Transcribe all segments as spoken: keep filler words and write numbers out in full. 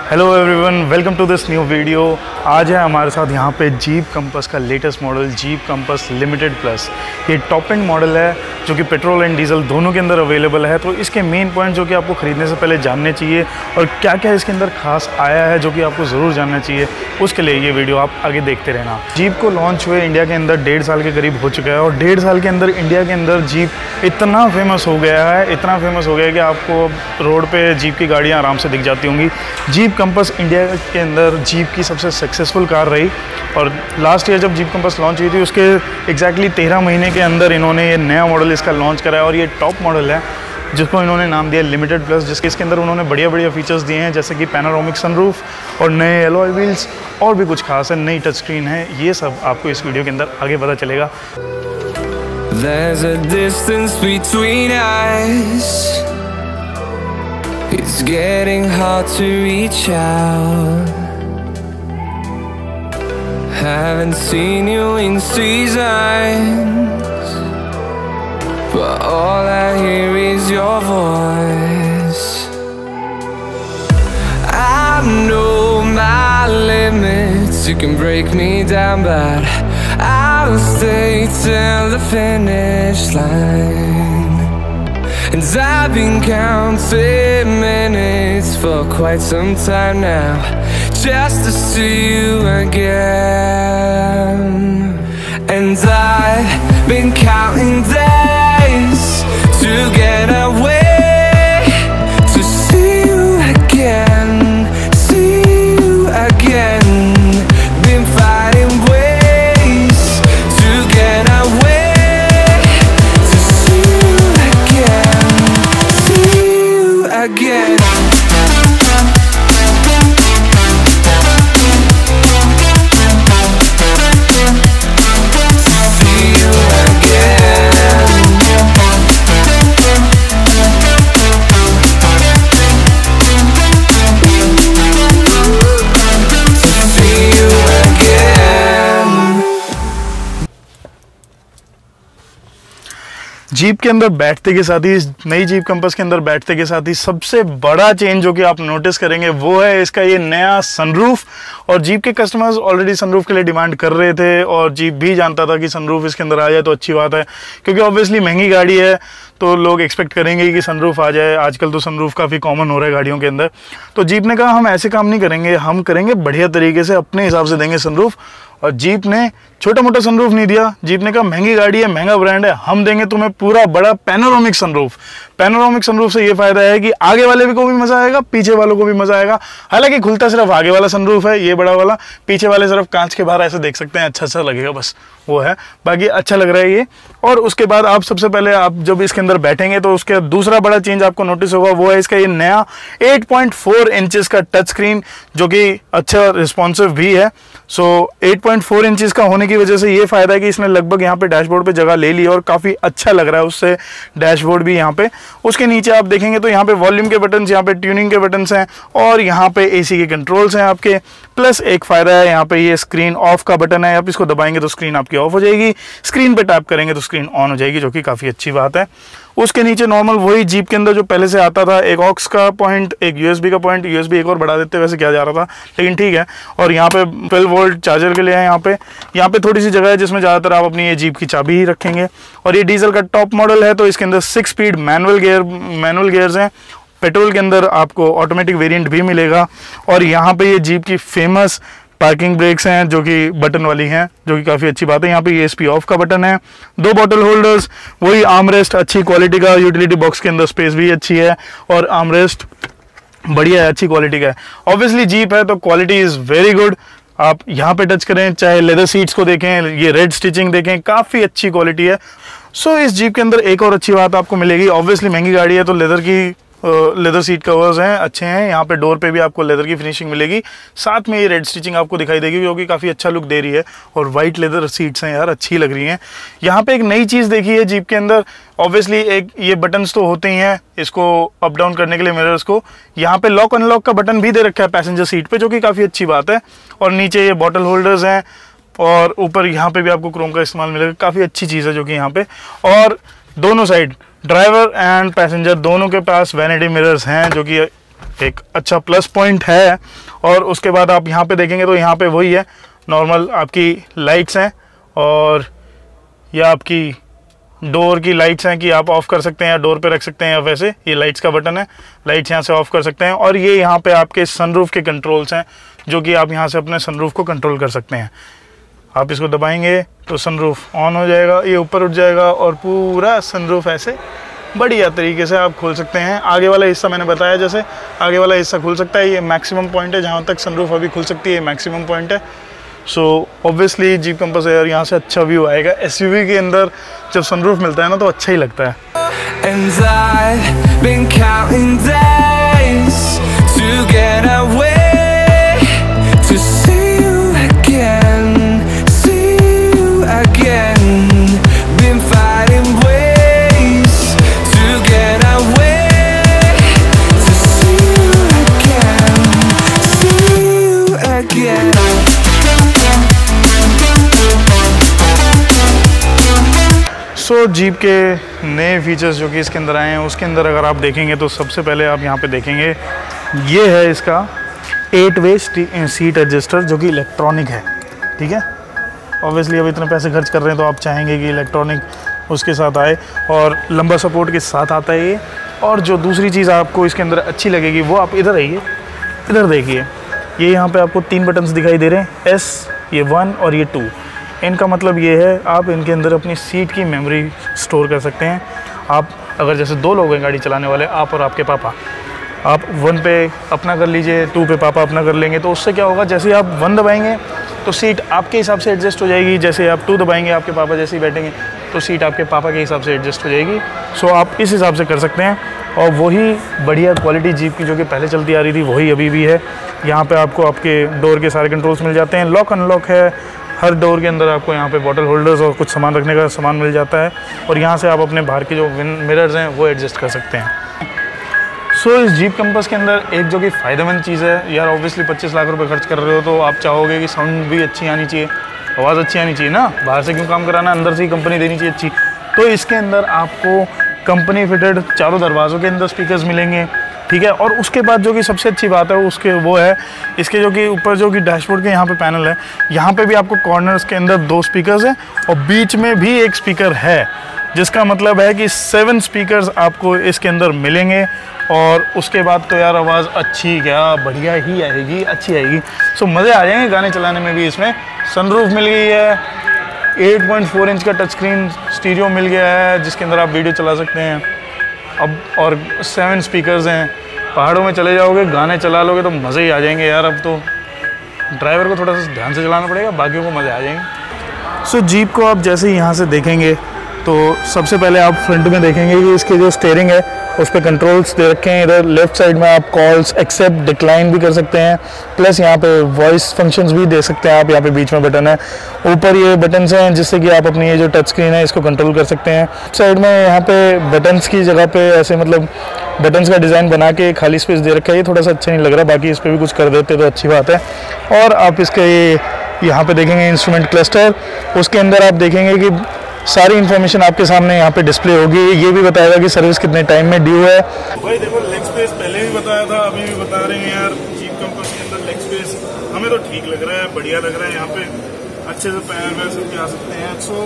Hello everyone, welcome to this new video. आज है हमारे साथ यहाँ पे जीप कंपस का latest model Jeep Compass Limited Plus. ये टॉप एंड मॉडल है जो कि पेट्रोल एंड डीजल दोनों के अंदर अवेलेबल है। तो इसके मेन पॉइंट जो कि आपको ख़रीदने से पहले जानने चाहिए और क्या क्या इसके अंदर खास आया है जो कि आपको ज़रूर जानना चाहिए, उसके लिए ये वीडियो आप आगे देखते रहना। जीप को लॉन्च हुए इंडिया के अंदर डेढ़ साल के करीब हो चुका है और डेढ़ साल के अंदर इंडिया के अंदर जीप इतना फेमस हो गया है इतना फेमस हो गया है कि आपको रोड पर जीप की गाड़ियाँ आराम से दिख जाती होंगी। जीप कंपस इंडिया के अंदर जीप की सबसे सक्सेसफुल कार रही और लास्ट ईयर जब जीप कंपस लॉन्च हुई थी उसके एग्जैक्टली तेरह महीने के अंदर इन्होंने ये नया मॉडल इसका लॉन्च करा है और ये टॉप मॉडल है जिसको इन्होंने नाम दिया लिमिटेड प्लस, जिसके इसके अंदर उन्होंने बढ़िया बढ़िया फीचर्स दिए हैं जैसे कि पैनोरामिक सनरूफ और नए एलॉय व्हील्स और भी कुछ खास है, नई टच स्क्रीन है। ये सब आपको इस वीडियो के अंदर आगे पता चलेगा। There's a distance between us. It's getting hard to reach out. Haven't seen you in seasons, but all I hear is your voice. I know my limits, you can break me down, but I'll stay till the finish line. And I've been counting minutes for quite some time now, just to see you again. And I've been counting days to get away, to see you again, see you again. Been fighting ways to get away, to see you again, see you again. Jeep के अंदर बैठते के साथ ही, नई jeep compass के अंदर बैठते के साथ ही सबसे बड़ा चेंज जो कि आप नोटिस करेंगे वो है इसका ये नया सनरूफ। और जीप के कस्टमर्स ऑलरेडी सनरूफ के लिए डिमांड कर रहे थे और जीप भी जानता था कि सनरूफ इसके अंदर आ जाए तो अच्छी बात है, क्योंकि ऑब्वियसली महंगी गाड़ी है तो लोग एक्सपेक्ट करेंगे कि सनरूफ आ जाए। आजकल तो सनरूफ काफ़ी कॉमन हो रहा है गाड़ियों के अंदर। तो जीप ने कहा हम ऐसे काम नहीं करेंगे, हम करेंगे बढ़िया तरीके से, अपने हिसाब से देंगे सनरूफ। और जीप ने छोटा मोटा सनरूफ नहीं दिया, जीप ने कहा महंगी गाड़ी है, महंगा ब्रांड है, हम देंगे तुम्हें पूरा बड़ा पैनोरामिक सनरूफ। पैनोरामिक सनरूफ से ये फायदा है कि आगे वाले को भी मजा आएगा, पीछे वालों को भी मजा आएगा। हालांकि खुलता सिर्फ आगे वाला सनरूफ है, ये बड़ा वाला, पीछे वाले सिर्फ कांच के बाहर ऐसे देख सकते हैं, अच्छा अच्छा लगेगा, बस वो है, बाकी अच्छा लग रहा है ये। और उसके बाद आप सबसे पहले आप जब इसके अंदर बैठेंगे तो उसके दूसरा बड़ा चेंज आपको नोटिस होगा वो है इसका ये नया एट पॉइंट फोर इंचेस का टच स्क्रीन जो कि अच्छा रिस्पॉन्सिव भी है। So eight point four inches का होने की वजह से ये फायदा है कि इसने लगभग यहाँ पे डैशबोर्ड पे जगह ले ली और काफ़ी अच्छा लग रहा है उससे डैशबोर्ड भी यहाँ पे। उसके नीचे आप देखेंगे तो यहाँ पे वॉल्यूम के बटन्स, यहाँ पे ट्यूनिंग के बटन्स हैं और यहाँ पे एसी के कंट्रोल्स हैं आपके। प्लस एक फ़ायदा है यहाँ पे ये स्क्रीन ऑफ का बटन है, आप इसको दबाएंगे तो स्क्रीन आपकी ऑफ हो जाएगी, स्क्रीन पे टैप करेंगे तो स्क्रीन ऑन हो जाएगी, जो कि काफ़ी अच्छी बात है। उसके नीचे नॉर्मल वही जीप के अंदर जो पहले से आता था, एक ऑक्स का पॉइंट, एक यूएसबी का पॉइंट, यूएसबी एक और बढ़ा देते वैसे क्या जा रहा था, लेकिन ठीक है। और यहाँ पे ट्वेल्व वोल्ट चार्जर के लिए है। यहाँ पे यहाँ पे थोड़ी सी जगह है जिसमें ज़्यादातर आप अपनी ये जीप की चाबी ही रखेंगे। और ये डीजल का टॉप मॉडल है तो इसके अंदर six speed manual gear manual gears हैं। पेट्रोल के अंदर आपको ऑटोमेटिक वेरिएंट भी मिलेगा। और यहाँ पे ये जीप की फेमस पार्किंग ब्रेक्स हैं जो कि बटन वाली हैं, जो कि काफ़ी अच्छी बात है। यहाँ पे ये एसपी ऑफ का बटन है, दो बॉटल होल्डर्स, वही आर्मरेस्ट अच्छी क्वालिटी का, यूटिलिटी बॉक्स के अंदर स्पेस भी अच्छी है और आर्मरेस्ट बढ़िया है, अच्छी क्वालिटी का है। ऑब्वियसली जीप है तो क्वालिटी इज़ वेरी गुड। आप यहाँ पे टच करें, चाहे लेदर सीट्स को देखें, ये रेड स्टिचिंग देखें, काफ़ी अच्छी क्वालिटी है। सो इस जीप के अंदर एक और अच्छी बात आपको मिलेगी, ऑब्वियसली महंगी गाड़ी है तो लेदर की लेदर सीट कवर्स हैं, अच्छे हैं। यहाँ पे डोर पे भी आपको लेदर की फिनिशिंग मिलेगी, साथ में ये रेड स्टिचिंग आपको दिखाई देगी जो कि काफ़ी अच्छा लुक दे रही है। और वाइट लेदर सीट्स हैं यार, अच्छी लग रही हैं। यहाँ पे एक नई चीज़ देखी है जीप के अंदर, ऑब्वियसली एक ये बटन्स तो होते ही हैं इसको अप डाउन करने के लिए मिरर्स को। यहाँ पे लॉक अनलॉक का बटन भी दे रखा है पैसेंजर सीट पे, जो कि काफ़ी अच्छी बात है। और नीचे ये बॉटल होल्डर्स हैं और ऊपर यहाँ पे भी आपको क्रोम का इस्तेमाल मिलेगा, काफ़ी अच्छी चीज़ है जो कि यहाँ पे। और दोनों साइड ड्राइवर एंड पैसेंजर दोनों के पास वैनिटी मिरर्स हैं जो कि एक अच्छा प्लस पॉइंट है। और उसके बाद आप यहाँ पे देखेंगे तो यहाँ पे वही है, नॉर्मल आपकी लाइट्स हैं और यह आपकी डोर की लाइट्स हैं कि आप ऑफ कर सकते हैं या डोर पे रख सकते हैं, या वैसे ये लाइट्स का बटन है, लाइट्स यहाँ से ऑफ कर सकते हैं। और ये यहाँ पे आपके सनरूफ के कंट्रोल्स हैं जो कि आप यहाँ से अपने सनरूफ को कंट्रोल कर सकते हैं। आप इसको दबाएंगे तो सनरूफ ऑन हो जाएगा, ये ऊपर उठ जाएगा और पूरा सनरूफ ऐसे बढ़िया तरीके से आप खोल सकते हैं। आगे वाला हिस्सा मैंने बताया जैसे आगे वाला हिस्सा खुल सकता है, ये मैक्सिमम पॉइंट है जहाँ तक सनरूफ अभी खुल सकती है, मैक्सिमम पॉइंट है। So obviously Jeep Compass here यहाँ से अच्छा व्यू आएगा। एसयूवी के अंदर जब सनरूफ मिलता है ना तो अच्छा ही लगता है। And I've been counting days to get away, to see you again, see you again. Been fighting ways to get away, to see you again, see you again. So so, Jeep के नए features जो कि इसके अंदर आए हैं उसके अंदर अगर आप देखेंगे तो सबसे पहले आप यहाँ पे देखेंगे ये है इसका एट वे सीट एडजस्टर जो कि इलेक्ट्रॉनिक है। ठीक है, ऑब्वियसली अब इतने पैसे खर्च कर रहे हैं तो आप चाहेंगे कि इलेक्ट्रॉनिक उसके साथ आए और लंबा सपोर्ट के साथ आता है ये। और जो दूसरी चीज़ आपको इसके अंदर अच्छी लगेगी वो आप इधर आइए, इधर देखिए, ये यहाँ पे आपको तीन बटन्स दिखाई दे रहे हैं, एस, ये वन और ये टू। इनका मतलब ये है आप इनके अंदर अपनी सीट की मेमोरी स्टोर कर सकते हैं। आप अगर जैसे दो लोग हैं गाड़ी चलाने वाले, आप और आपके पापा, आप वन पे अपना कर लीजिए, टू पे पापा अपना कर लेंगे, तो उससे क्या होगा, जैसे आप वन दबाएंगे तो सीट आपके हिसाब से एडजस्ट हो जाएगी, जैसे आप टू दबाएंगे आपके पापा जैसे ही बैठेंगे तो सीट आपके पापा के हिसाब से एडजस्ट हो जाएगी। सो आप इस हिसाब से कर सकते हैं। और वही बढ़िया क्वालिटी जीप की जो कि पहले चलती आ रही थी वही अभी भी है। यहाँ पे आपको आपके डोर के सारे कंट्रोल्स मिल जाते हैं, लॉक अनलॉक है, हर डोर के अंदर आपको यहाँ पे बॉटल होल्डर्स और कुछ सामान रखने का सामान मिल जाता है। और यहाँ से आप अपने बाहर के जो मिरर्स हैं वो एडजस्ट कर सकते हैं। सो so, इस जीप कंपास के अंदर एक जो कि फ़ायदेमंद चीज़ है यार, ऑब्वियसली पच्चीस लाख रुपए खर्च कर रहे हो तो आप चाहोगे कि साउंड भी अच्छी आनी चाहिए, आवाज़ अच्छी आनी चाहिए ना, बाहर से क्यों काम कराना, अंदर से ही कंपनी देनी चाहिए अच्छी। तो इसके अंदर आपको कंपनी फिटेड चारों दरवाज़ों के अंदर स्पीकर्स मिलेंगे। ठीक है, और उसके बाद जो कि सबसे अच्छी बात है उसके वो है इसके जो कि ऊपर जो कि डैशबोर्ड के यहाँ पे पैनल है, यहाँ पे भी आपको कॉर्नर्स के अंदर दो स्पीकर्स हैं और बीच में भी एक स्पीकर है, जिसका मतलब है कि सेवन स्पीकर्स आपको इसके अंदर मिलेंगे। और उसके बाद तो यार आवाज़ अच्छी क्या बढ़िया ही आएगी, अच्छी आएगी। सो मज़े आ जाएंगे गाने चलाने में भी। इसमें सनरूफ मिल गई है, एट पॉइंट फोर इंच का टच स्क्रीन स्टीरियो मिल गया है जिसके अंदर आप वीडियो चला सकते हैं अब, और सेवन स्पीकर्स हैं। पहाड़ों में चले जाओगे, गाने चला लोगे तो मज़े ही आ जाएंगे यार। अब तो ड्राइवर को थोड़ा सा ध्यान से चलाना पड़ेगा, बाकियों को मज़े आ जाएंगे। सो so, जीप को आप जैसे ही यहाँ से देखेंगे तो सबसे पहले आप फ्रंट में देखेंगे कि इसके जो स्टीयरिंग है उस पर कंट्रोल्स दे रखे हैं। इधर लेफ्ट साइड में आप कॉल्स एक्सेप्ट डिक्लाइन भी कर सकते हैं, प्लस यहाँ पे वॉइस फंक्शंस भी दे सकते हैं आप। यहाँ पे बीच में बटन है, ऊपर ये बटन्स हैं जिससे कि आप अपनी ये जो टच स्क्रीन है इसको कंट्रोल कर सकते हैं। साइड में यहाँ पे बटन्स की जगह पे ऐसे मतलब बटन्स का डिज़ाइन बना के खाली स्पेस दे रखा है, ये थोड़ा सा अच्छा नहीं लग रहा, बाकी इस पर भी कुछ कर देते तो अच्छी बात है। और आप इसके ये यहाँ पे देखेंगे इंस्ट्रूमेंट क्लस्टर, उसके अंदर आप देखेंगे कि सारी इन्फॉर्मेशन आपके सामने यहाँ पे डिस्प्ले होगी। ये भी बताएगा कि सर्विस कितने टाइम में ड्यू है। भाई देखो लेग स्पेस पहले भी बताया था, अभी भी बता रहे हैं यार, जीप कंपास के अंदर लेग स्पेस हमें तो ठीक लग रहा है, बढ़िया लग रहा है। यहाँ पे अच्छे से पैर वैर सब आ सकते हैं। सो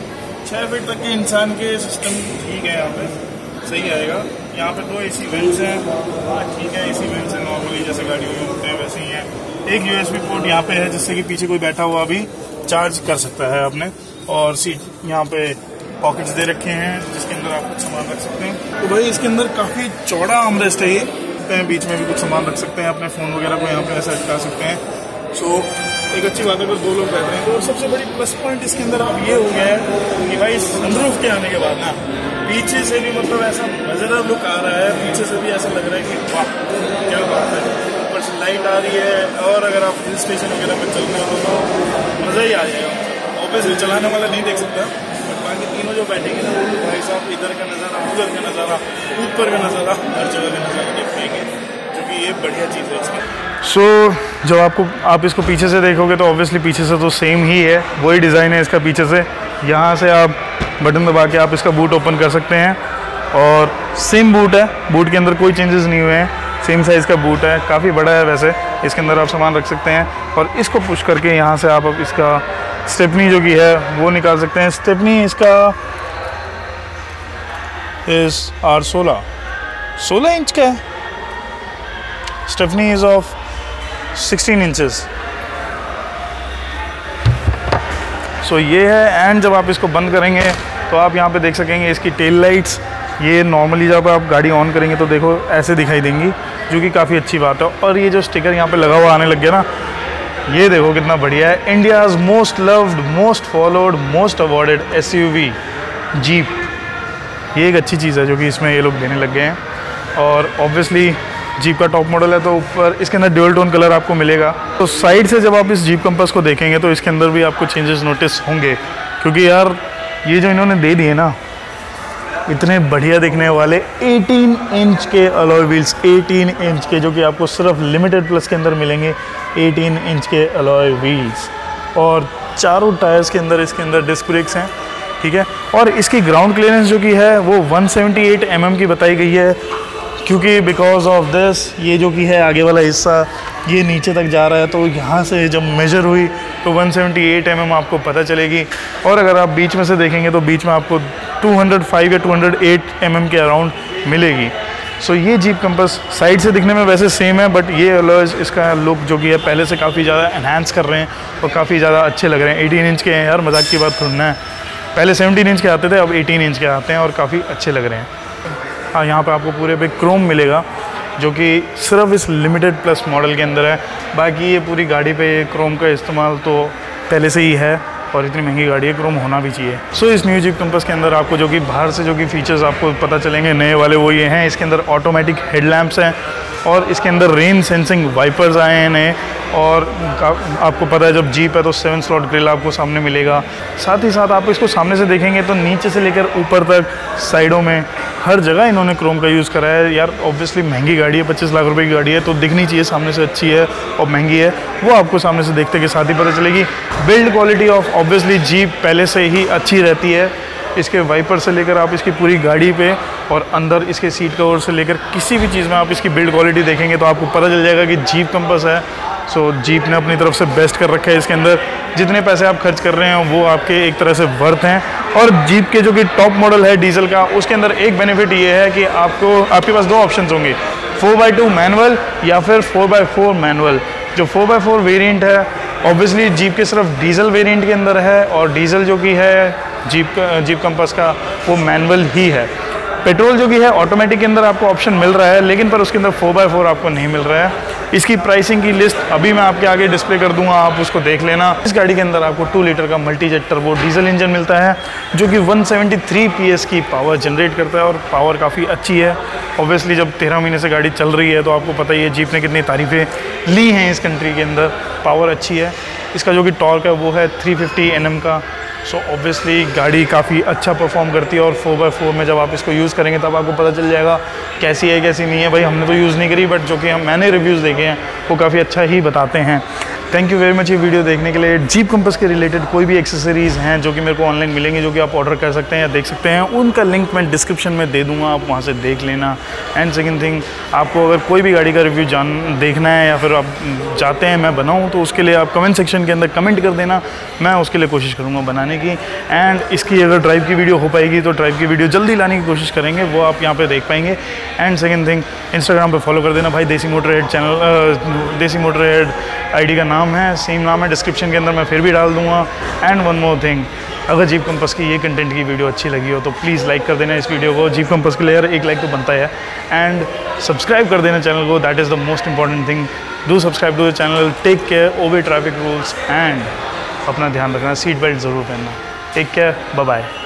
छः फीट तक के इंसान के सिस्टम ठीक है, यहाँ पे सही आएगा। यहाँ पे दो एसी वेंट्स हैं, ठीक है, एसी वेंट्स हैं नॉर्मली जैसे गाड़ियों में होते हैं वैसे ही हैं। एक यूएसबी पोर्ट यहाँ पे है जिससे कि पीछे कोई बैठा हुआ भी चार्ज कर सकता है आपने। और सीट यहाँ पे पॉकेट्स दे रखे हैं जिसके अंदर आप कुछ सामान रख सकते हैं। तो भाई इसके अंदर काफी चौड़ा आर्मरेस्ट है, ये बीच में भी कुछ सामान रख सकते हैं, अपने फोन वगैरह को यहाँ पे ऐसा लटका सकते हैं। सो एक अच्छी बात है अगर दो लोग बैठ रहे हैं तो। सबसे बड़ी प्लस पॉइंट इसके अंदर अब ये हो गया है कि भाई सनरूफ के आने के बाद ना पीछे से भी मतलब ऐसा मजेदार लुक आ रहा है, पीछे से भी ऐसा लग रहा है कि वाह क्या बात है। ऊपर से लाइट आ रही है और अगर आप हिल स्टेशन वगैरह पे चलने हो तो मजा ही आ जाएगा। ऑब्वियसली चलाने वाला नहीं देख सकता, बट बाकी तीनों जो बैठेंगे ना वो तो भाई साहब इधर का नज़ारा, उधर का नज़ारा, ऊपर का नज़ारा, हर जगह का नज़ारा देख पाएंगे, जो कि ये बढ़िया चीज़ है इसकी। सो so, जब आपको आप इसको पीछे से देखोगे तो ऑब्वियसली पीछे से तो सेम ही है, वही डिज़ाइन है इसका पीछे से। यहाँ से आप बटन दबा के आप इसका बूट ओपन कर सकते हैं और सेम बूट है, बूट के अंदर कोई चेंजेस नहीं हुए हैं। सेम साइज़ का बूट है, काफ़ी बड़ा है वैसे, इसके अंदर आप सामान रख सकते हैं। और इसको पुश करके यहाँ से आप अब इसका स्टेपनी जो कि है वो निकाल सकते हैं। स्टेपनी इसका इस आर सोलह सोलह इंच का है, stepney is of sixteen inches. So ये है। एंड जब आप इसको बंद करेंगे तो आप यहाँ पे देख सकेंगे इसकी टेल लाइट्स, ये नॉर्मली जब आप गाड़ी ऑन करेंगे तो देखो ऐसे दिखाई देंगी, जो कि काफ़ी अच्छी बात है। और ये जो स्टिकर यहाँ पे लगा हुआ आने लग गया ना, ये देखो कितना बढ़िया है। India's most loved, most followed, most awarded SUV Jeep, ये एक अच्छी चीज़ है जो कि इसमें ये लोग देने लग गए हैं। और ऑब्वियसली जीप का टॉप मॉडल है तो ऊपर इसके अंदर ड्यूल टोन कलर आपको मिलेगा। तो साइड से जब आप इस जीप कंपास को देखेंगे तो इसके अंदर भी आपको चेंजेस नोटिस होंगे, क्योंकि यार ये जो इन्होंने दे दिए ना, इतने बढ़िया दिखने वाले अठारह इंच के अलॉय व्हील्स, अठारह इंच के, जो कि आपको सिर्फ लिमिटेड प्लस के अंदर मिलेंगे, अठारह इंच के अलॉय व्हील्स। और चारों टायर्स के अंदर इसके अंदर डिस्क ब्रेक्स हैं, ठीक है। और इसकी ग्राउंड क्लियरेंस जो कि है वो एक सौ अठहत्तर एम एम की बताई गई है, क्योंकि बिकॉज ऑफ दिस ये जो कि है आगे वाला हिस्सा ये नीचे तक जा रहा है, तो यहाँ से जब मेजर हुई तो एक सौ अठहत्तर एम एम आपको पता चलेगी। और अगर आप बीच में से देखेंगे तो बीच में आपको दो सौ पाँच या दो सौ आठ एम एम के अराउंड मिलेगी। सो ये जीप कंपास साइड से दिखने में वैसे सेम है, बट ये अलॉयज इसका लुक जो कि है पहले से काफ़ी ज़्यादा एनहांस कर रहे हैं और काफ़ी ज़्यादा अच्छे लग रहे हैं। अठारह इंच के हैं यार, मजाक की बात थोड़ी ना है, पहले सत्रह इंच के आते थे, अब अठारह इंच के आते हैं और काफ़ी अच्छे लग रहे हैं। हाँ, यहाँ पे आपको पूरे पे क्रोम मिलेगा, जो कि सिर्फ इस लिमिटेड प्लस मॉडल के अंदर है। बाकी ये पूरी गाड़ी पे क्रोम का इस्तेमाल तो पहले से ही है, और इतनी महंगी गाड़ी है, क्रोम होना भी चाहिए। सो so, इस न्यू जीप कंपास के अंदर आपको जो कि बाहर से जो कि फीचर्स आपको पता चलेंगे नए वाले, वो ये हैं। इसके अंदर ऑटोमेटिक हेडलैम्प्स हैं, और इसके अंदर रेन सेंसिंग वाइपर्स आए हैं नए। और आपको पता है जब जीप है तो सेवन स्लॉट ग्रिल आपको सामने मिलेगा। साथ ही साथ आप इसको सामने से देखेंगे तो नीचे से लेकर ऊपर तक साइडों में हर जगह इन्होंने क्रोम का यूज़ करा है। यार ऑब्वियसली महंगी गाड़ी है, पच्चीस लाख रुपए की गाड़ी है, तो दिखनी चाहिए सामने से अच्छी है और महंगी है, वो आपको सामने से देखते के साथ ही पता चलेगी। Build quality of obviously Jeep पहले से ही अच्छी रहती है। इसके वाइपर से लेकर आप इसकी पूरी गाड़ी पे और अंदर इसके सीट कवर से लेकर किसी भी चीज़ में आप इसकी बिल्ड क्वालिटी देखेंगे तो आपको पता चल जाएगा कि जीप कंपास है। सो so, जीप ने अपनी तरफ से बेस्ट कर रखा है। इसके अंदर जितने पैसे आप खर्च कर रहे हैं वो आपके एक तरह से वर्थ हैं। और जीप के जो कि टॉप मॉडल है डीजल का, उसके अंदर एक बेनिफिट ये है कि आपको आपके पास दो ऑप्शन होंगे, फोर बाई टू मैनुअल या फिर फोर बाई फोर मैनुअल। जो फोर बाई फोर वेरियंट है ऑब्वियसली जीप के सिर्फ डीजल वेरिएंट के अंदर है, और डीजल जो कि है जीप का जीप कंपास का वो मैनुअल ही है। पेट्रोल जो कि है ऑटोमेटिक के अंदर आपको ऑप्शन मिल रहा है, लेकिन पर उसके अंदर फोर बाई फोर आपको नहीं मिल रहा है। इसकी प्राइसिंग की लिस्ट अभी मैं आपके आगे डिस्प्ले कर दूंगा, आप उसको देख लेना। इस गाड़ी के अंदर आपको टू लीटर का multi jet turbo diesel engine मिलता है, जो कि एक सौ तिहत्तर पीएस की पावर जनरेट करता है, और पावर काफ़ी अच्छी है। ऑब्वियसली जब तेरह महीने से गाड़ी चल रही है तो आपको पता ही है जीप ने कितनी तारीफ़ें ली हैं इस कंट्री के अंदर। पावर अच्छी है। इसका जो कि टॉर्क है वो है थ्री फिफ्टी एन एम का। सो so, ऑब्वियसली गाड़ी काफ़ी अच्छा परफॉर्म करती है, और फोर बाई फोर में जब आप इसको यूज़ करेंगे तब आपको पता चल जाएगा कैसी है कैसी नहीं है। भाई हमने तो यूज़ नहीं करी, बट जो कि हम मैंने रिव्यूज़ देखे हैं वो काफ़ी अच्छा ही बताते हैं। थैंक यू वेरी मच ये वीडियो देखने के लिए। जीप कंपास के रिलेटेड कोई भी एक्सेसरीज़ हैं जो कि मेरे को ऑनलाइन मिलेंगे, जो कि आप ऑर्डर कर सकते हैं या देख सकते हैं, उनका लिंक मैं डिस्क्रिप्शन में दे दूंगा, आप वहां से देख लेना। एंड सेकंड थिंग, आपको अगर कोई भी गाड़ी का रिव्यू जान देखना है या फिर आप चाहते हैं मैं बनाऊं, तो उसके लिए आप कमेंट सेक्शन के अंदर कमेंट कर देना, मैं उसके लिए कोशिश करूँगा बनाने की। एंड इसकी अगर ड्राइव की वीडियो हो पाएगी तो ड्राइव की वीडियो जल्दी लाने की कोशिश करेंगे, वो आप यहाँ पर देख पाएंगे। एंड सेकेंड थिंग, इंस्टाग्राम पर फॉलो कर देना भाई, Desi motor head channel, Desi motor head I D का नाम है, सेम नाम है, डिस्क्रिप्शन के अंदर मैं फिर भी डाल दूंगा। एंड वन मोर थिंग, अगर जीप कंपास की ये कंटेंट की वीडियो अच्छी लगी हो तो प्लीज़ लाइक कर देना इस वीडियो को। जीप कंपास के लिए यार एक लाइक तो बनता है। एंड सब्सक्राइब कर देना चैनल को, that is the most important thing. Do subscribe to the channel, take care, obey traffic rules, and अपना ध्यान रखना, सीट बेल्ट ज़रूर पहनना। Take care, bye bye.